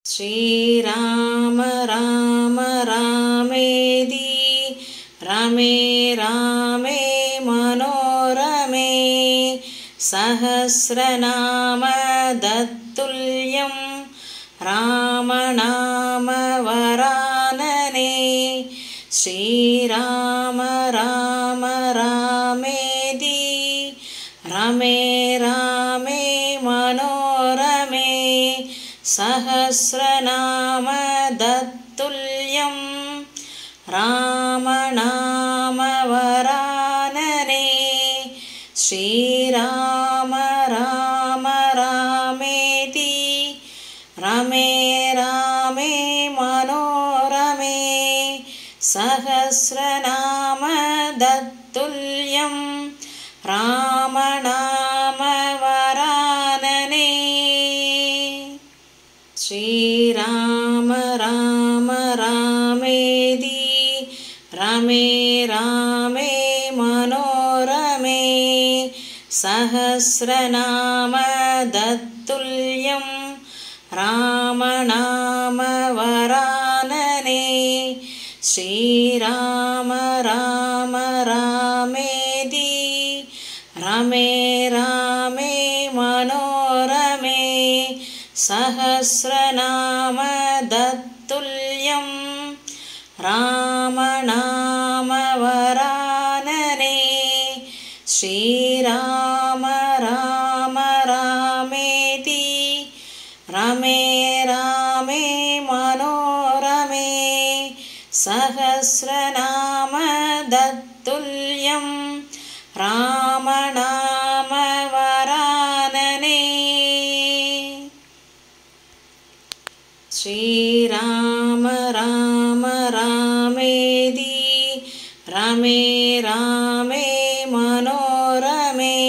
श्रीराम राम रामेति रमे रामे मनोरमे सहस्रनाम तत्तुल्यं रामनाम वरानने श्रीराम राम रामेति रमे रामे मनोरमे सहस्रनाम तत्तुल्यं रामनाम वरानने श्रीराम राम रामेति रमे रामे मनोरमे सहस्रनाम तत्तुल्यं रामनाम वरानने श्रीराम राम रामेति रमे रामे मनोरमे सहस्रनाम तत्तुल्यं रामनाम वरानने श्रीराम राम रामेति रमे रामे मनोरमे सहस्रनाम तत्तुल्यं रामनाम वरानने श्रीराम राम रामेति रमे रामे मनोरमे सहस्रनाम तत्तुल्यं रामनाम वरानने श्रीराम राम रामेति रमे रामे मनोरमे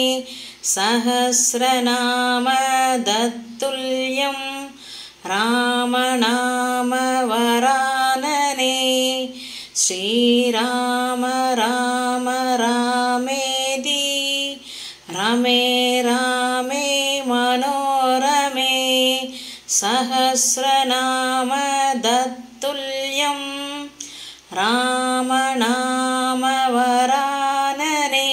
सहस्रनाम तत्तुल्यं रामनाम वरानने श्रीराम राम रामेति रमे रामे मनोरमे सहस्रनाम तत्तुल्यं रामनाम वरानने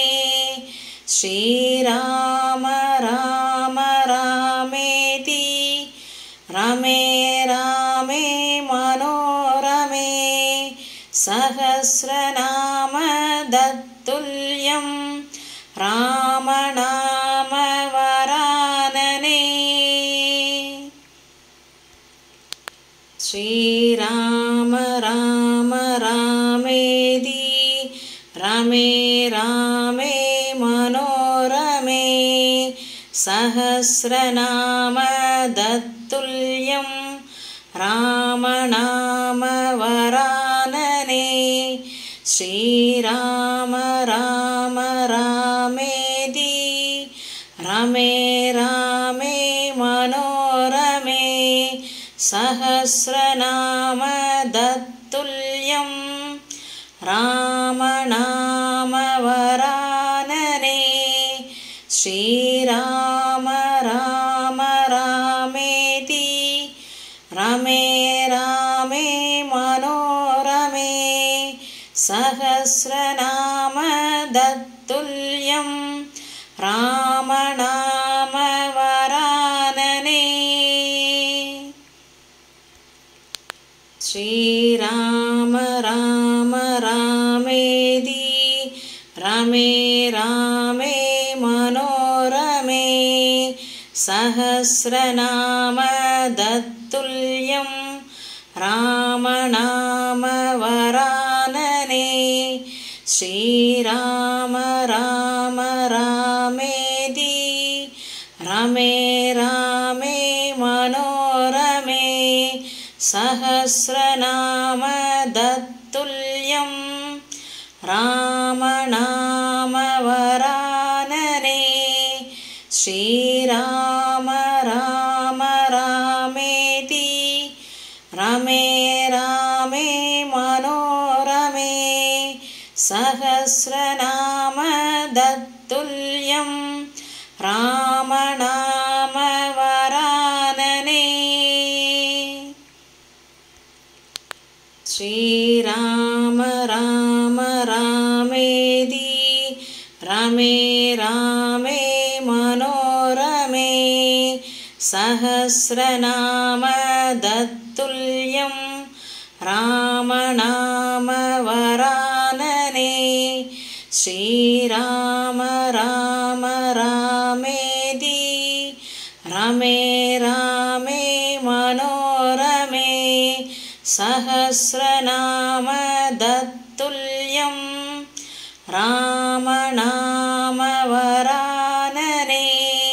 श्रीराम राम रामेति रमे रामे मनोरमे सहस्रनाम तत्तुल्यं रामनाम वरानने श्रीराम राम रामेति रमे रामे मनोरमे सहस्रनाम तत्तुल्यं रामनाम वरानने श्रीराम राम रामेति रमे रामे मनोरमे सहस्रनाम तत्तुल्यं रामनाम वरानने श्रीराम राम रामेति रमे रामे मनोरमे सहस्रनाम तत्तुल्यं रामनाम वरानने श्रीराम राम रामेति रमे रामे मनोरमे सहस्रनाम तत्तुल्यं रामनाम वरानने श्रीराम राम रामेति रमे रामे मनोरमे सहस्रनाम तत्तुल्यं रामनाम वरानने श्रीराम राम रामेति रमे रामे मनोरमे सहस्रनाम तत्तुल्यं रामनाम वरानने श्रीराम राम रामेति रमे रामे मनोरमे सहस्रनाम तत्तुल्यं रामनाम वरानने श्रीराम राम रामेति रमे रामे मनोरमे सहस्रनाम तत्तुल्यं रामनाम वरानने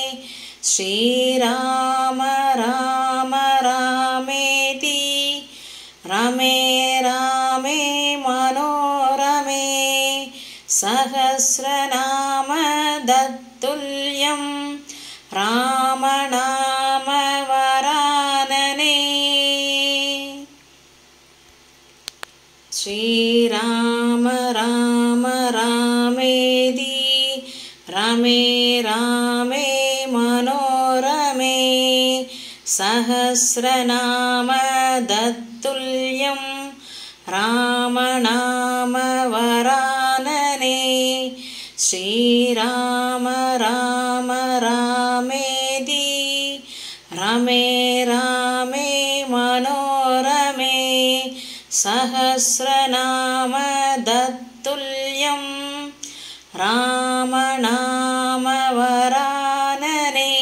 श्रीराम राम रामेति रमे रामे मनोरमे सहस्रनाम तत्तुल्यं रामनाम वरानने श्रीराम राम रामेति रमे रामे मनोरमे सहस्रनाम तत्तुल्यं रामनाम वरानने श्रीराम राम रामेति रमे रामे मनोरमे सहस्रनाम तत्तुल्यं रामनाम वरानने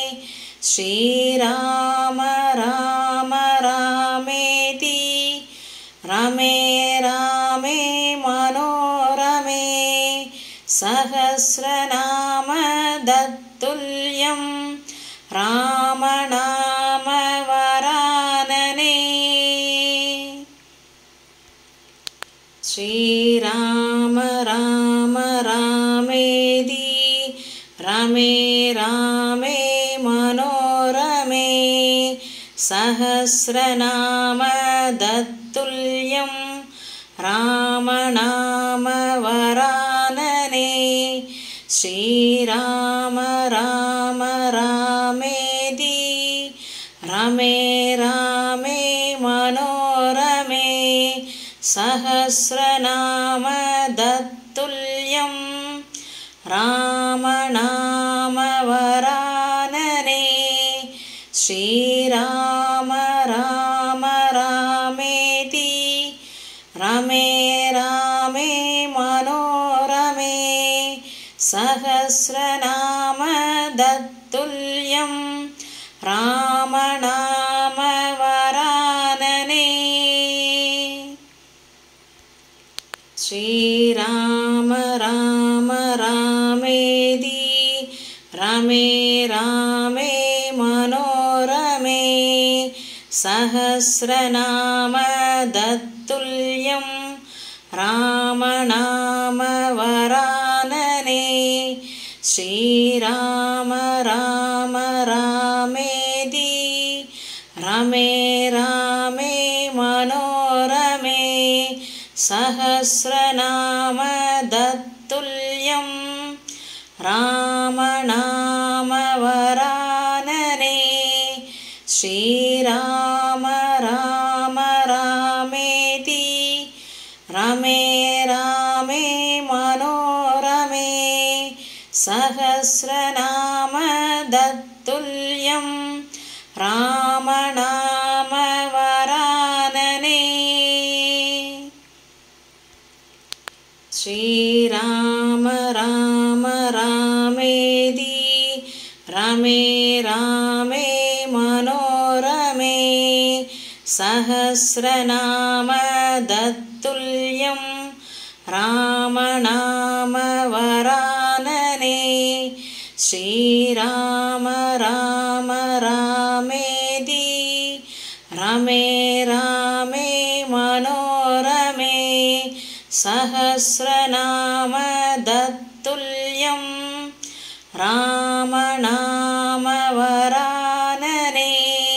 श्रीराम राम रामेति रमे रामे मनोरमे सहस्रनाम तत्तुल्यं रामनाम वरानने श्रीराम राम रामेति रमे रामे मनोरमे सहस्रनाम तत्तुल्यं रामनाम वरानने श्रीराम राम रामेति रमे रामे मनोरमे सहस्रनाम तत्तुल्यं रामनाम वरानने श्रीराम राम रामेति रमे रामे मनोरमे सहस्रनाम तत्तुल्यं रामनाम वरानने श्रीराम राम रामेति रमे रामे मनोरमे सहस्रनाम तत्तुल्यं रामनाम वरानने श्रीराम राम रामेति रमे रामे मनोरमे सहस्रनाम तत्तुल्यं रामनाम वरानने श्रीराम राम रामेति रमे रामे मनोरमे सहस्रनाम तत्तुल्यं रामनाम वरानने श्रीराम राम रामेति रमे रामे मनोरमे सहस्रनाम तत्तुल्यं रामनाम वरानने श्रीराम राम रामेति रमे रामे मनोरमे सहस्रनाम तत्तुल्यं रामनाम वरानने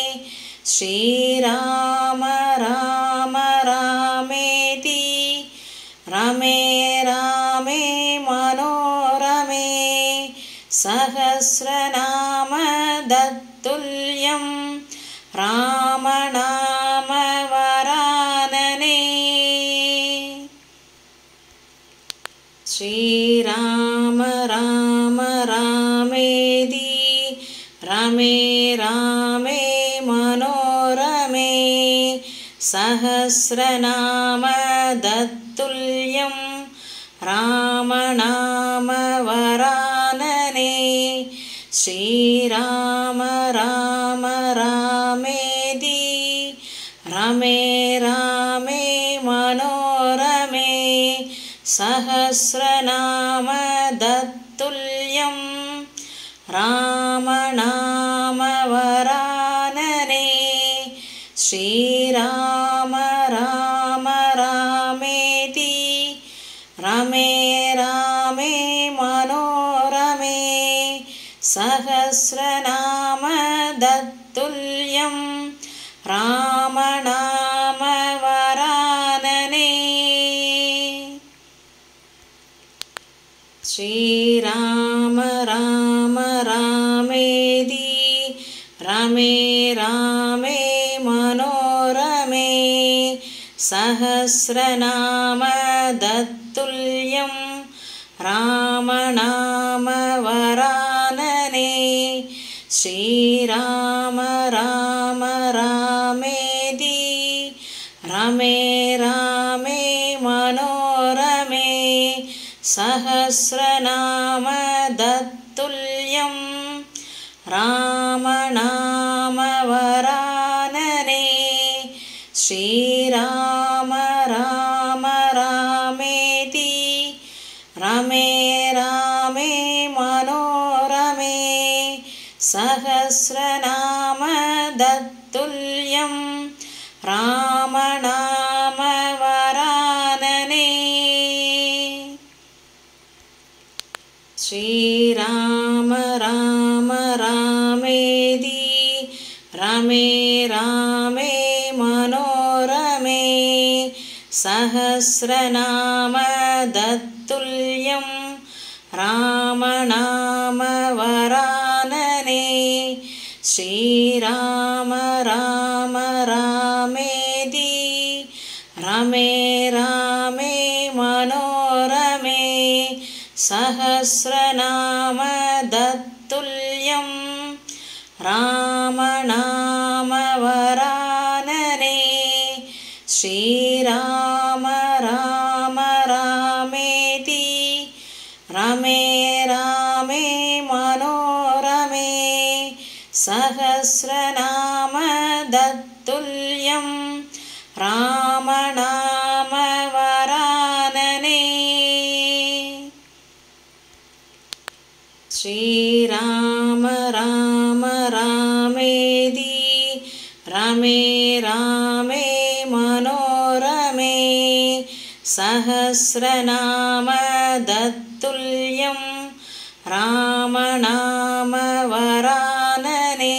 श्रीराम राम रामेति रमे रामे मनोरमे सहस्रनाम तत्तुल्यं रामनाम वरानने रामे मनोरमे सहस्रनाम तत्तुल्यं रामनाम वरानने श्रीराम राम रामेति रमे रामे मनोरमे सहस्रनाम तत्तुल्यं रामनाम वरानने श्रीराम राम रामेति रमे रामे मनोरमे सहस्रनाम तत्तुल्यं रामनाम वरानने श्रीराम राम रामेति रमे रामे मनोरमे सहस्रनाम तत्तुल्यं रामनाम वरानने श्रीराम राम रामेति रमे रामे मनोरमे सहस्रनाम तत्तुल्यं रामनाम वरानने श्रीराम राम रामेति रमे रामे मनोरमे सहस्रनाम तत्तुल्यं रामनाम वरानने श्रीराम राम रामेति रमे रामे मनोरमे सहस्रनाम तत्तुल्यं रामनाम वरानने श्रीराम राम रामेति रमे रामे मनोरमे सहस्रनाम तत्तुल्यं रामनाम वरानने श्रीराम राम रामेति रमे रामे मनोरमे सहस्रनाम तत्तुल्यं रामनाम वरानने श्रीराम राम रामेति रमे रामे मनोरमे सहस्रनाम तत्तुल्यं रामनाम वरानने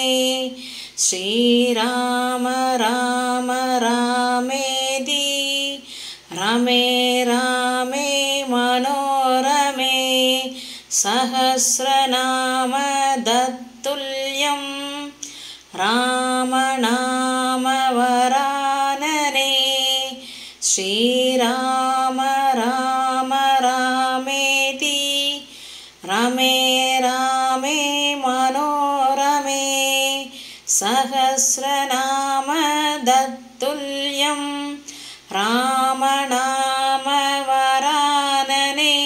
श्रीराम राम रामेति रमे रामे मनोरमे सहस्रनाम तत्तुल्यं रामनाम वरानने श्रीराम राम रामेति रमे रामे मनोरमे सहस्रनाम तत्तुल्यं रामनाम वरानने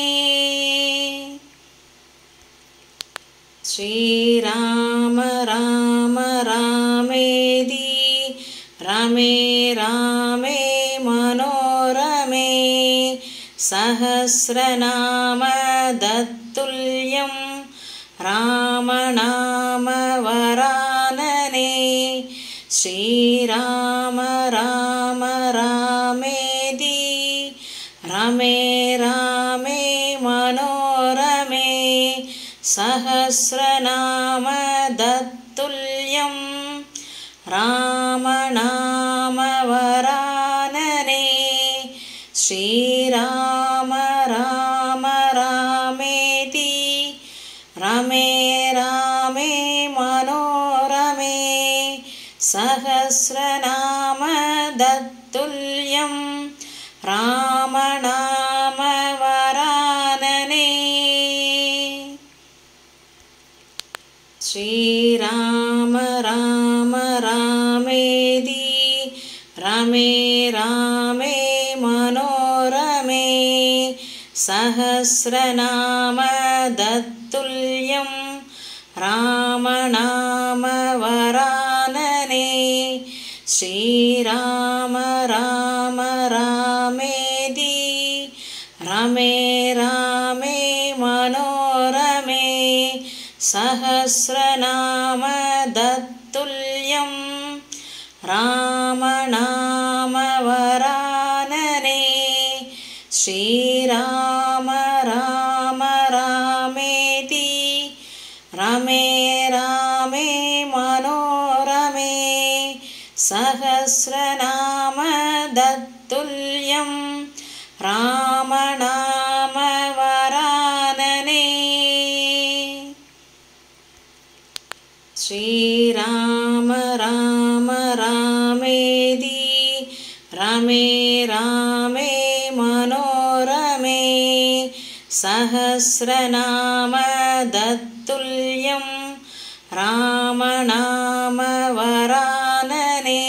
श्रीराम राम रामेति रमे रामे मनोरमे सहस्रनाम तत्तुल्यं रामनाम वरानने श्रीराम राम रामेति रमे रामे मनोरमे सहस्रनाम तत्तुल्यं रामनाम वरानने श्रीराम राम रामेति रमे रामे मनोरमे सहस्रनाम तत्तुल्यं रामनाम वरानने श्रीराम रमे रामे मनोरमे सहस्रनाम तत्तुल्यं रामनाम वरानने श्रीराम राम रामेति रमे रामे मनोरमे सहस्रनाम तत्तुल्यं रामनाम वरानने श्रीराम राम रामेति रमे रामे मनोरमे सहस्रनाम तत्तुल्यं रामनाम वरानने श्रीराम राम रामेति रमे रामे मनोरमे सहस्रनाम तत्तुल्यं रामनाम वरानने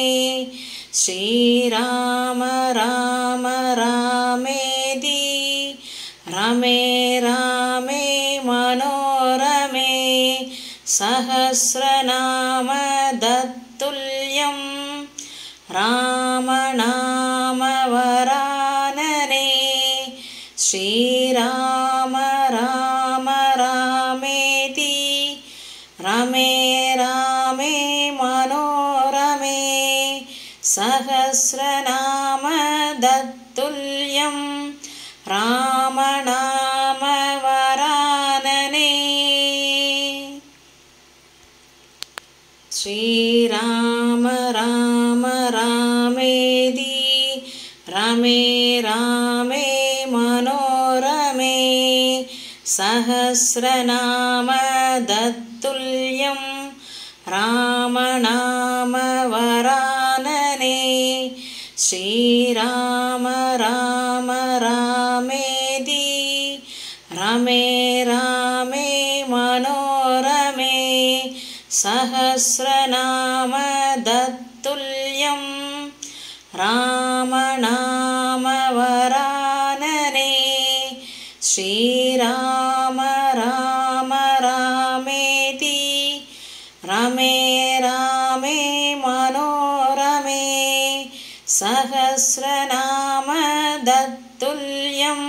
श्रीराम राम रामेति रमे रामे मनोरमे सहस्रनाम तत्तुल्यं रामनाम वरानने श्रीराम राम रामेति रमे रामे मनोरमे सहस्रनाम तत्तुल्यं रामनाम वरानने श्रीराम राम रामेति रमे रामे मनोरमे सहस्रनाम तत्तुल्यं रामनाम वरानने श्रीराम राम रामेति रमे रामे मनोरमे सहस्रनाम तत्तुल्यं रामनाम वरानने श्रीराम राम रामेति रमे रामे मनोरमे सहस्रनाम तत्तुल्यं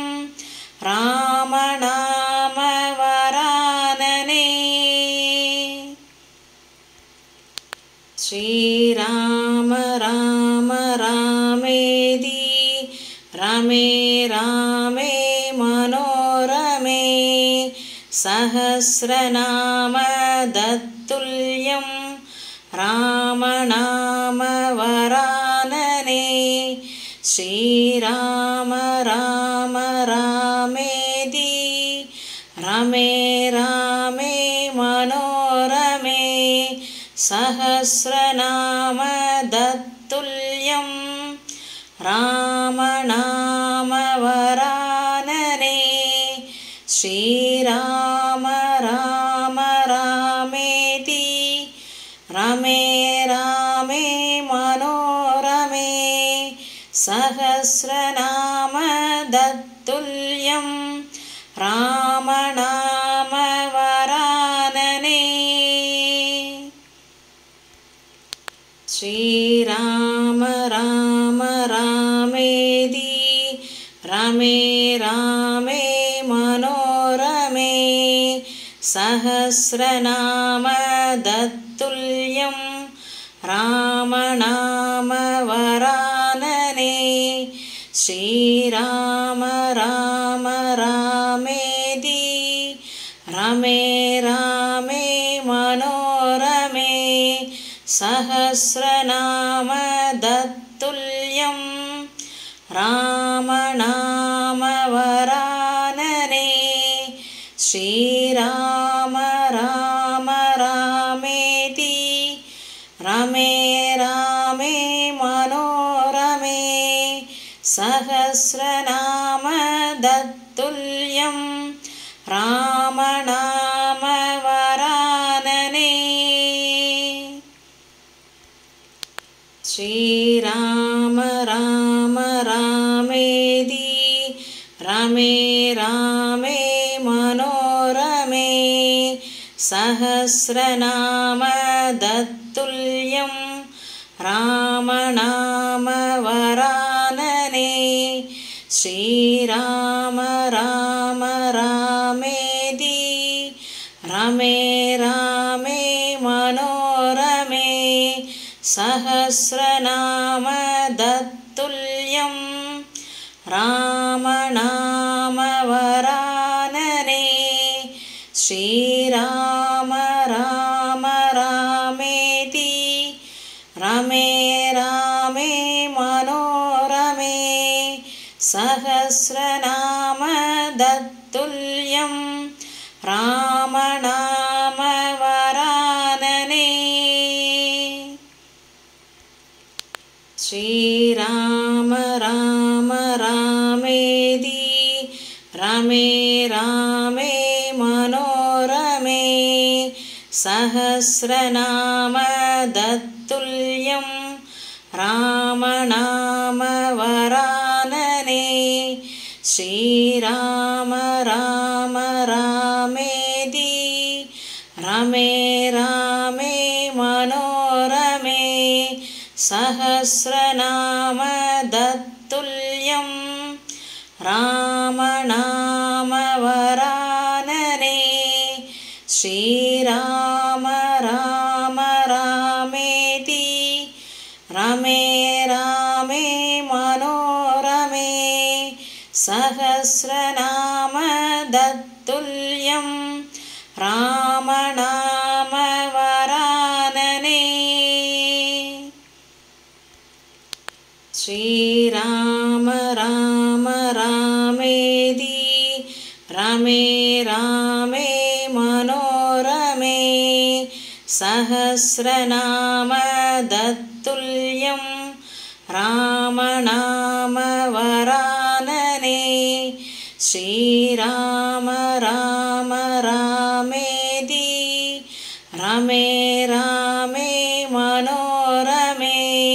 रामनाम वरानने श्रीराम राम रामेति रमे रामे मनोरमे सहस्रनाम तत्तुल्यं रामनाम वरानने श्रीराम राम रामेति रमे रामे मनोरमे सहस्रनाम तत्तुल्यं रामनाम वरानने श्रीराम राम रामेति रमे रामे मनोरमे सहस्रनाम तत्तुल्यं रामनाम वरानने श्रीराम राम रामेति रमे रामे मनोरमे सहस्रनाम तत्तुल्यं रामनाम वरानने श्रीराम राम रामेति रमे रामे मनोरमे सहस्रनाम तत्तुल्यं रामनाम वरानने श्रीराम राम रामेति रमे रामे मनोरमे सहस्रनाम तत्तुल्यं रामनाम वरानने श्रीराम राम रामेति रमे रामे मनोरमे सहस्रनाम तत्तुल्यं रामनाम वरानने श्रीराम राम रामेति रमे रामे मनोरमे सहस्रनाम तत्तुल्यं रामनाम वरानने श्रीराम राम रामेति रमे रामे मनोरमे सहस्रनाम तत्तुल्यं रामनाम वरानने श्रीराम राम रामेति रमे रामे मनोरमे सहस्रनाम तत्तुल्यं रामनाम वरानने श्रीराम राम रामेति रमे रामे मनोरमे सहस्रनाम तत्तुल्यं रामनाम वरानने श्रीराम राम रामेति रमे रामे मनोरमे सहस्रनाम तत्तुल्यं रामनाम वरानने श्रीराम राम रामेति रमे रामे मनोरमे सहस्रनाम तत्तुल्यं रामनाम वरानने श्रीराम राम रामेति रमे रामे मनोरमे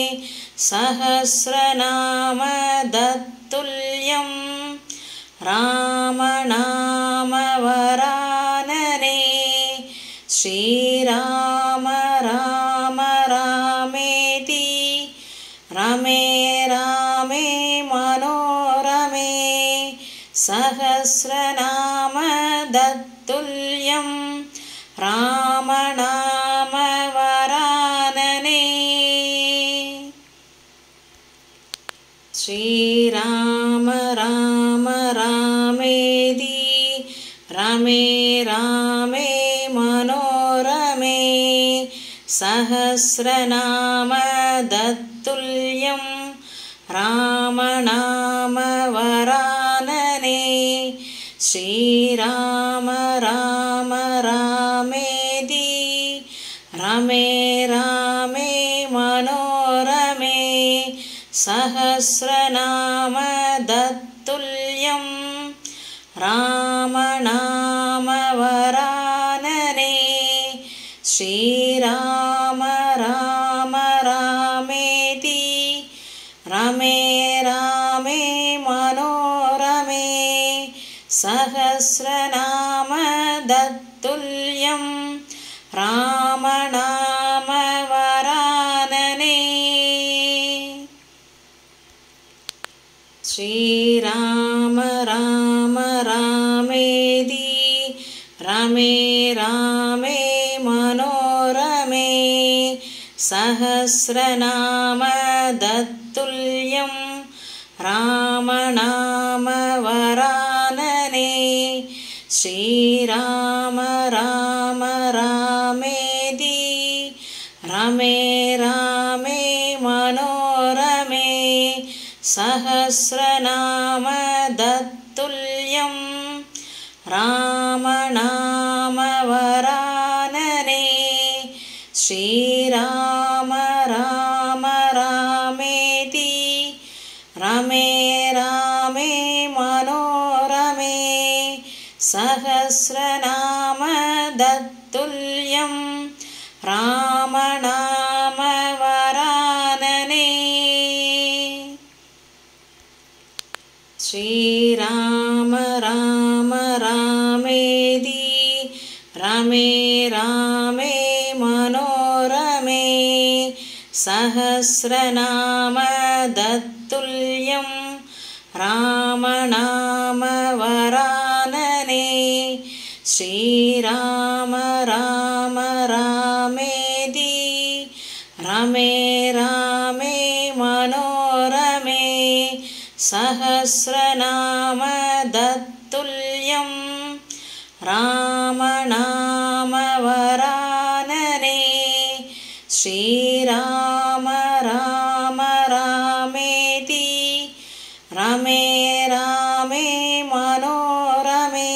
सहस्रनाम तत्तुल्यं रामनाम वरानने श्रीराम राम रामेति रमे रामे मनोरमे सहस्रनाम तत्तुल्यं रामनाम वरानने श्रीराम राम रामेति रमे रामे मनोरमे सहस्रनाम तत्तुल्यं रामनाम वरानने श्रीराम राम रामेति रमे रामे मनोरमे सहस्रनाम तत्तुल्यं रामनाम वरानने श्रीराम राम रामेति रमे रामे मनोरमे सहस्रनाम तत्तुल्यं रामनाम वरानने श्रीराम राम रामेति रमे रामे मनोरमे सहस्रनाम तत्तुल्यं रामनाम वरानने श्रीराम राम रामेति रमे रामे मनोरमे सहस्रनाम तत्तुल्यं रामनाम वरानने श्रीराम राम रामेति रमे रामे मनोरमे सहस्रनाम तत्तुल्यं रामनाम वरानने सहस्रनाम तत्तुल्यं रामनाम वरानने श्रीराम राम रामेति रमे रामे मनोरमे सहस्रनाम तत्तुल्यं रामनाम वरानने श्रीराम राम रामेति रमे रामे मनोरमे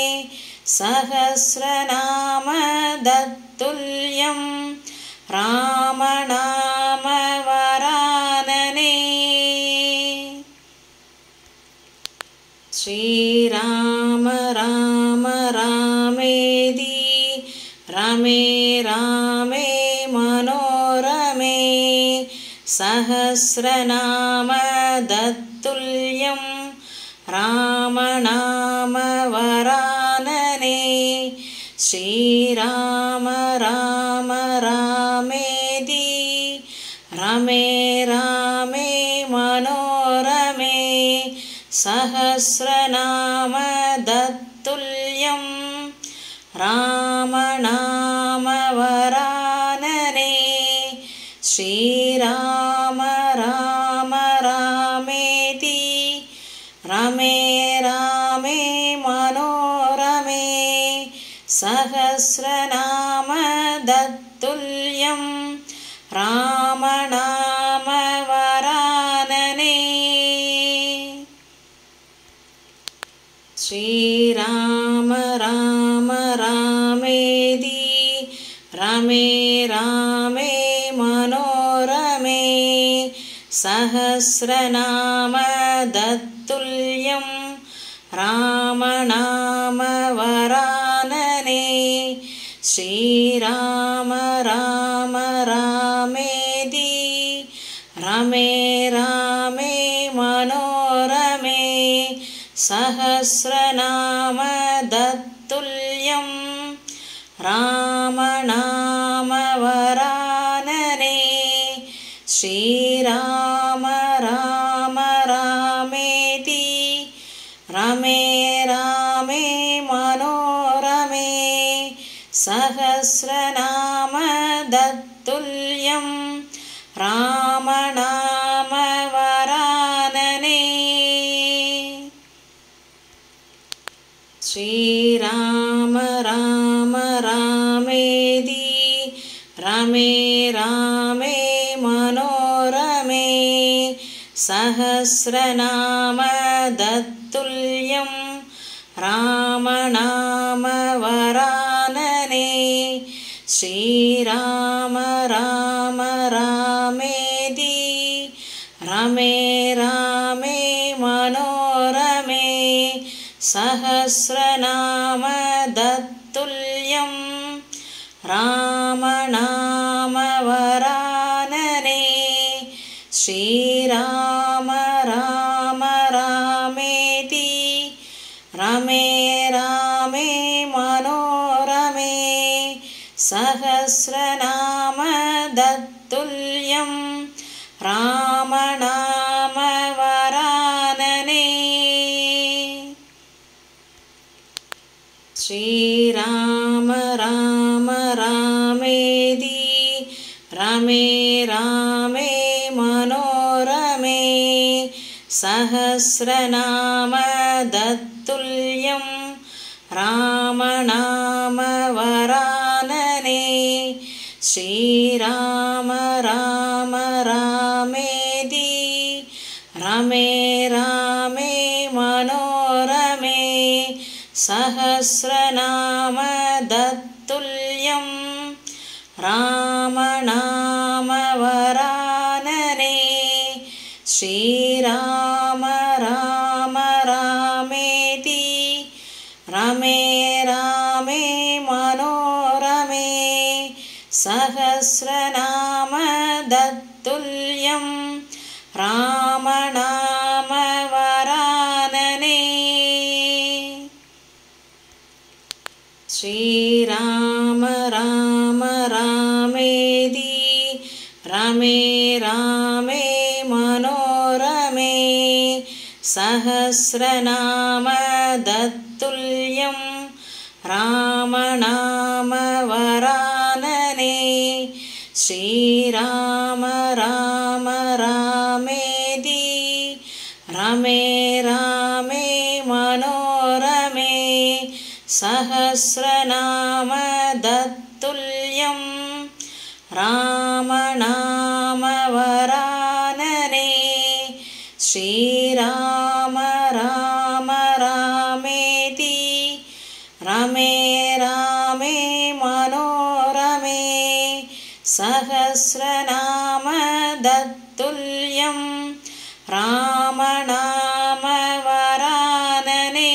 सहस्रनाम तत्तुल्यं रामनाम वरानने श्रीराम राम रामेति रमे रामे मनोरमे सहस्रनाम तत्तुल्यं रामनाम वरानने श्रीराम राम रामेति रमे रामे मनोरमे सहस्रनाम तत्तुल्यं रामनाम वरानने श्रीराम राम रामेति रमे रामे मनोरमे सहस्रनाम तत्तुल्यं रामनाम वरानने श्रीराम राम रामेति रमे रामे मनोरमे सहस्रनाम तत्तुल्यं रामनाम वरानने श्रीराम राम रामेति रमे रामे मनोरमे सहस्रनाम तत्तुल्यं रामनाम वरानने श्रीराम राम रामेति रमे रामे मनोरमे सहस्रनाम तत्तुल्यं रामनाम वरानने श्रीराम राम रामेति रमे रामे मनोरमे सहस्रनाम तत्तुल्यं रामनाम वरानने श्रीराम राम रामेति रमे रामे मनोरमे सहस्रनाम तत्तुल्यं रामनाम वरानने श्रीराम राम रामेति रमे रामे मनोरमे सहस्रनाम तत्तुल्यं रामनाम वरानने श्रीराम राम रामेति रमे रामे मनोरमे सहस्रनाम तत्तुल्यं रामनाम वरानने श्रीराम राम रामेति रमे रामे मनोरमे सहस्रनाम तत्तुल्यं रामनाम वरानने श्रीराम राम रामेति रमे रामे मनोरमे सहस्रनाम तत्तुल्यं रामनाम वरानने श्रीराम राम रामेति रमे रामे सहस्रनाम तत्तुल्यं रामनाम वरानने श्रीराम राम रामेति रमे रामे मनोरमे सहस्रनाम तत्तुल्यं रामनाम वरानने श्रीराम राम रामेति रमे रामे मनोरमे सहस्रनाम तत्तुल्यं रामनाम वरानने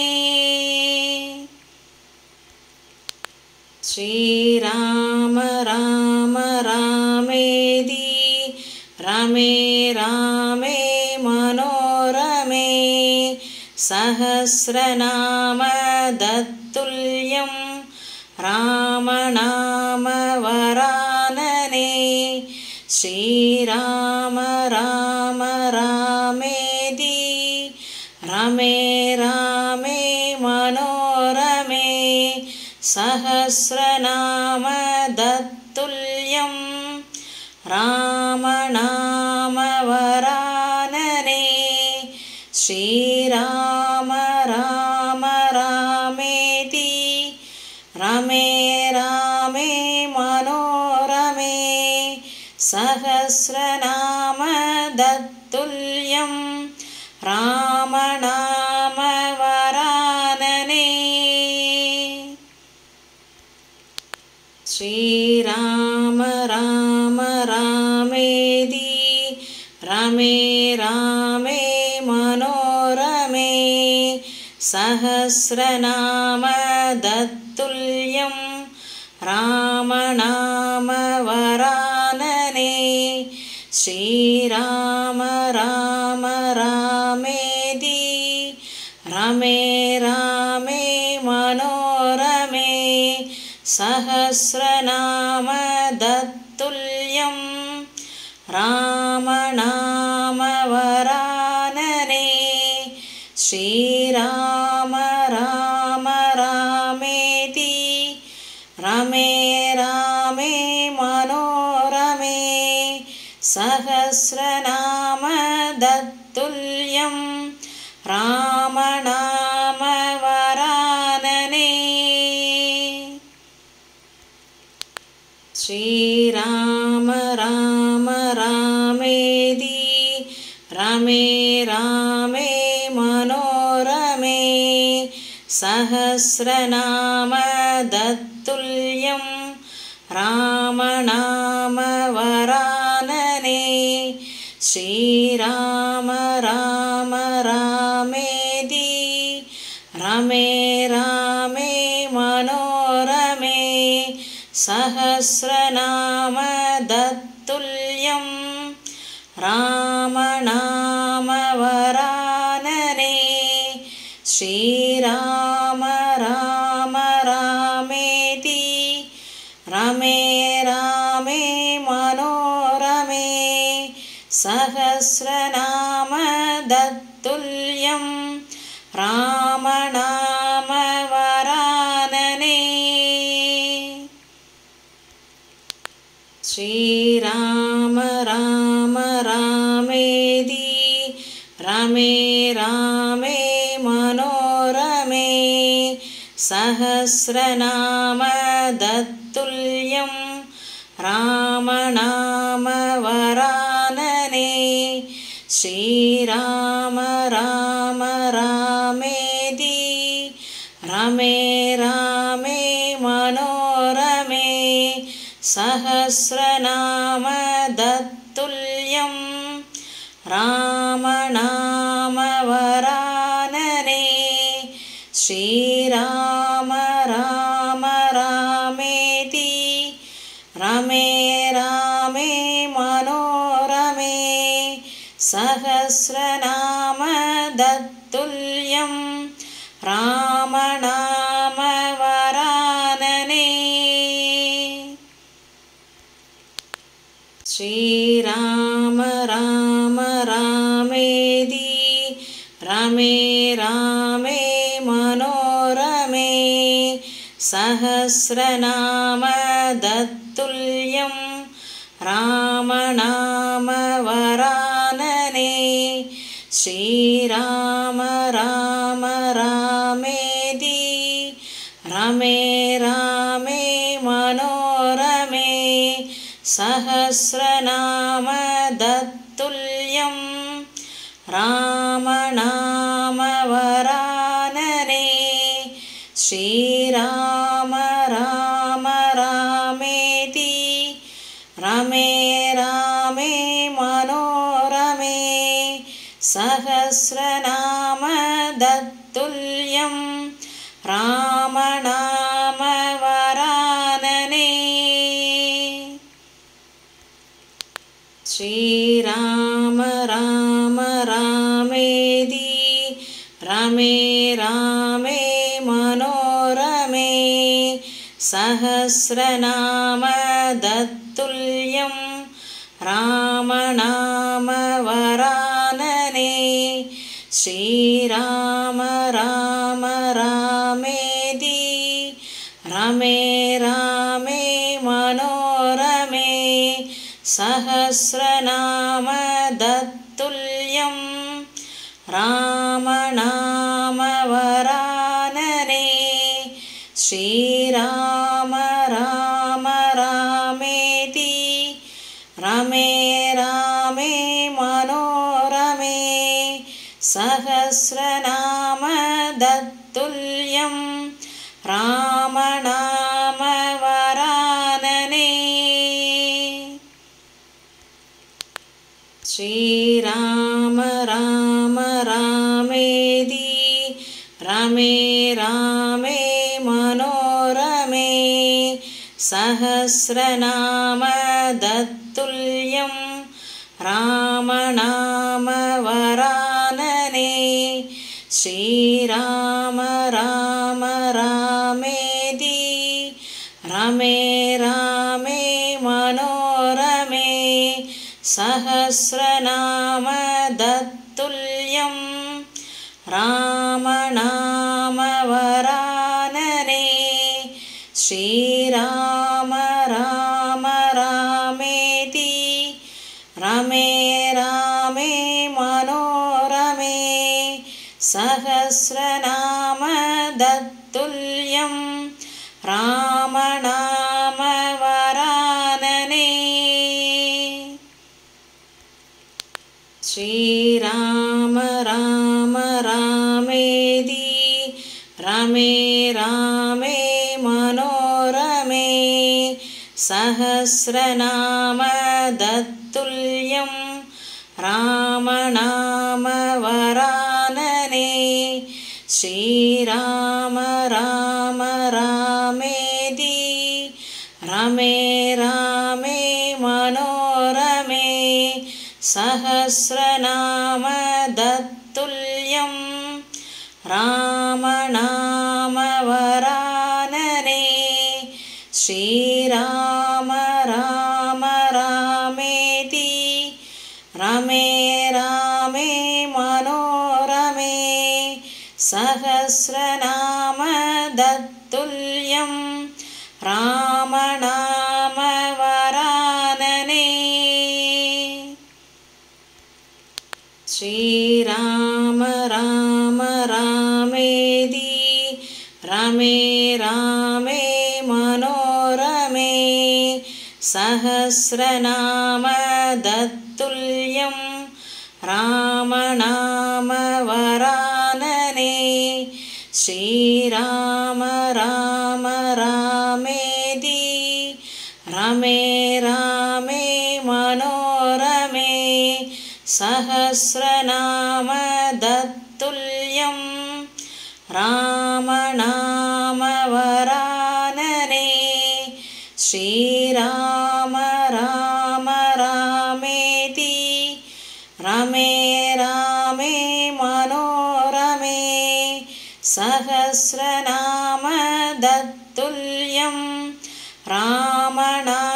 श्रीराम राम रामेति रमे रामे मनोरमे सहस्रनाम तत्तुल्यं रामनाम वरानने श्रीराम राम रामेति रमे रामे मनोरमे सहस्रनाम तत्तुल्यं रामनाम वरानने श्रीराम राम रामेति रमे रामे मनोरमे सहस्रनाम तत्तुल्यं रामनाम वरानने श्रीराम राम रामेति रमे रामे मनोरमे सहस्रनाम तत्तुल्यं रामनाम वरानने श्रीराम राम रामेति रमे रामे मनोरमे सहस्रनाम तत्तुल्यं रामनाम वरानने श्रीराम राम रामेति रमे रामे मनोरमे सहस्रनाम तत्तुल्यं रामनाम वरानने श्रीराम राम रामेति रमे रामे मनोरमे सहस्रनाम तत्तुल्यं रामनाम वरानने श्रीराम राम रामेति रमे रामे मनोरमे सहस्रनाम तत्तुल्यं रामनाम वरानने श्रीराम राम रामेति रमे रामे मनोरमे सहस्रनाम तत्तुल्यं रामनाम वरानने श्रीराम राम रामेति रमे रामे मनोरमे सहस्रनाम तत्तुल्यं रामनाम वरानने श्रीराम राम रामेति रमे रामे मनोरमे सहस्रनाम तत्तुल्यं रामनाम वरानने श्रीराम राम रामेति रमे रामे मनोरमे सहस्रनाम तत्तुल्यं रामनाम वरानने श्रीराम राम रामेति रमे रामे मनोरमे सहस्रनाम तत्तुल्यं रामनाम वरानने श्रीराम राम रामेति रमे रामे मनोरमे सहस्रनाम तत्तुल्यं रामनाम वरानने श्रीराम राम रामेति रमे रामे मनोरमे सहस्रनाम तत्तुल्यं रामनाम वरानने श्रीराम राम रामेति रमे रामे मनोरमे सहस्रनाम तत्तुल्यं रामनाम वरानने श्रीराम राम रामेति रमे रामे मनोरमे सहस्रनाम तत्तुल्यं रामनाम वरानने श्रीराम राम रामेति रमे रामे मनोरमे सहस्रनाम तत्तुल्यं रामनाम वरानने श्रीराम राम रामेति रमे रामे मनोरमे सहस्रनाम तत्तुल्यं रामनाम वरानने श्रीराम राम रामेति रमे रामे मनोरमे सहस्रनाम तत्तुल्यं रामनाम वरानने श्रीराम राम रामेति रमे रामे मनोरमे सहस्रनाम तत्तुल्यं रामनाम वरानने श्रीराम राम रामेति रमे रामे मनोरमे सहस्रनाम तत्तुल्यं रामनाम वरानने श्रीराम राम रामेति रमे रामे मनोरमे सहस्रनाम तत्तुल्यं रामनाम वरानने श्रीराम राम रामेति रमे रामे मनोरमे सहस्रनाम तत्तुल्यं रामनाम वरानने श्रीराम राम रामेति रमे रामे मनोरमे सहस्रनाम तत्तुल्यं रामनाम वरानने श्रीराम राम रामेति रमे रामे मनोरमे सहस्रनाम तत्तुल्यं रामनाम वरानने श्रीराम राम रामेति रमे रामे मनोरमे सहस्रनाम तत्तुल्यं रामनाम